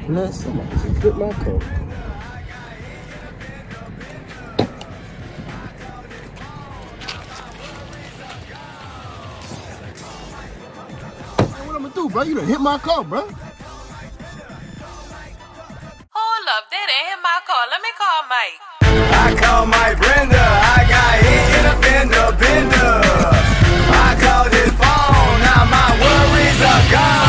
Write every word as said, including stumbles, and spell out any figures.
Man, somebody just hit my car. What I'm gonna do, bro? You done hit my car, bro. Hold up, that ain't hit my car. Let me call Mike. I call my Brenda. I got hit in a fender bender. I called his phone. Now my worries are gone.